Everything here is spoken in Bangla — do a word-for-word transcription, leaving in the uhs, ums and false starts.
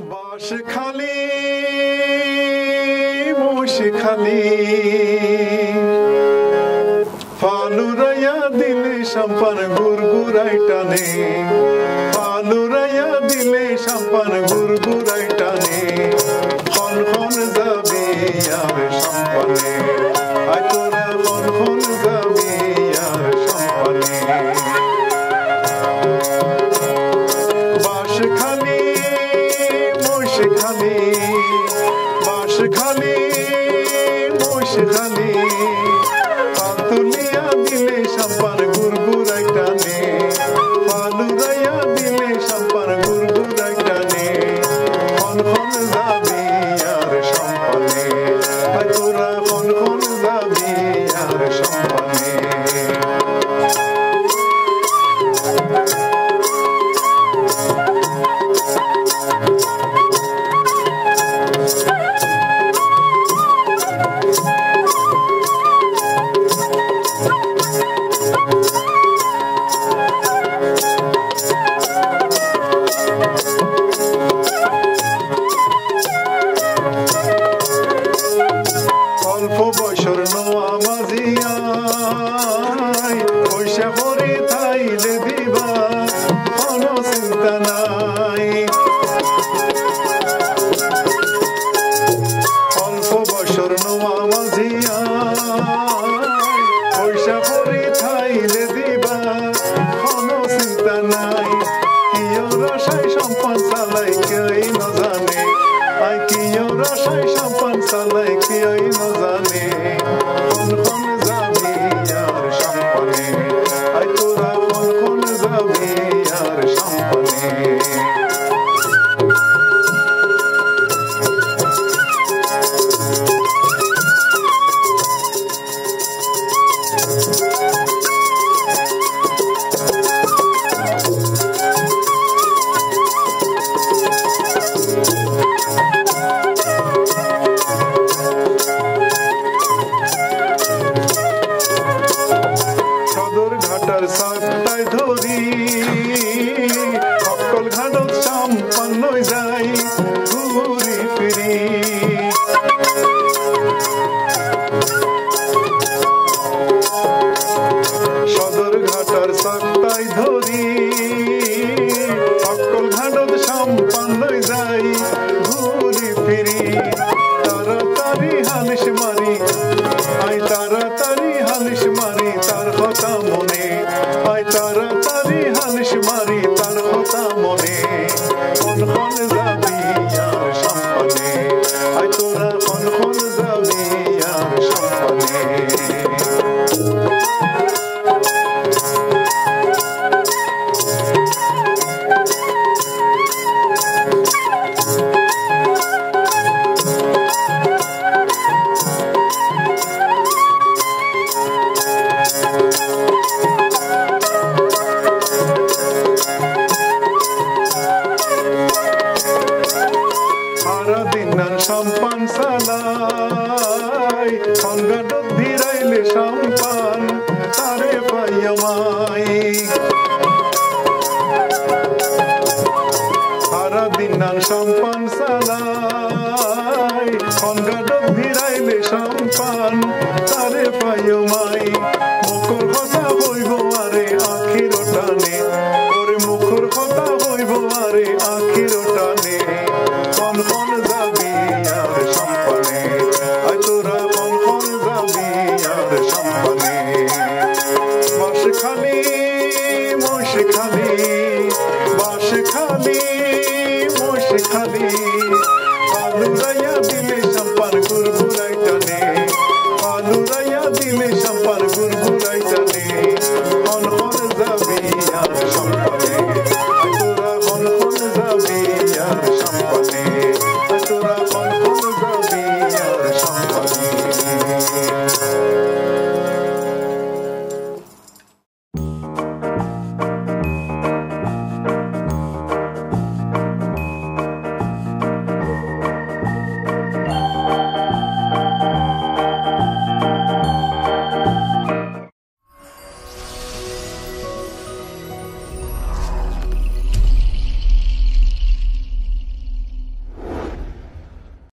বাঁশখালী মোশখালী ফালুরাইয়া দিলে সম্পান গুরগুরাই টানে ফালুরাইয়া দিলে সম্পান গুরগুরাই টানে খন খন যাবি আর সম্পানে আয় তোরা খন খন যাবি আর সম্পানে বাঁশখালী মোশখালী বাঁশখালী মোশখালী পাতুলিয়া দিলে সম্পান গুরগুরাই টানে ফালুরাইয়া দিলে সম্পান গুরগুরাই টানে খন খন যাবি আর সম্পানে আয় তোরা খন খন যাবি আর সম্পানে অল্প বছর নোয়া মাঝিয়াই পয়সা করে থাইলে দিবা কোনো চিন্তা নাই অল্প বছর নোয়া মাঝিয়াই পয়সা করে থাইলে দিবা কোনো চিন্তা নাই কিয় রসাই সম্পান চালাই কেই ন জানে আই কিয় রসাই সম্পান চালাই কেই ন জানে খন খন যাবি আর সম্পানে আই তোরা খন খন যাবি আর সম্পানে ঘাটার সাতটায় ধরি সকল ঘাটত সম্পান লই যাই ঘুরি ফিরি সদর ঘাটার সাতটায় ধরি সকল ঘাটত সম্পান লই যাই ঘুরি ফিরি তাড়াতাড়ি হালিশ মারি আই তাড়াতাড়ি হালিশ মারি তার কথা মনে আই তাড়াতাড়ি হালিশ মারি তার কথা মনে খন খন যাবি আর সম্পানে আই তোরা খন খন যাবি আর সম্পানে সারাদিন সম্পান চালাই সংগঠন ভিড়াইলে সম্পান তারে পাইয়ামাই সারাদিন সম্পান চালাই সংগঠন ভিড়াইলে সম্পান তারে পাইয়ামাই মুখর কথা হইব আরে আখির টানে ওরে মুখর কথা হইব আরে আখির টানে খন খন যাবি আর সম্পানে আয় তোরা খন খন যাবি আর সম্পানে বাঁশখালী মোশখালী বাঁশখালী মোশখালী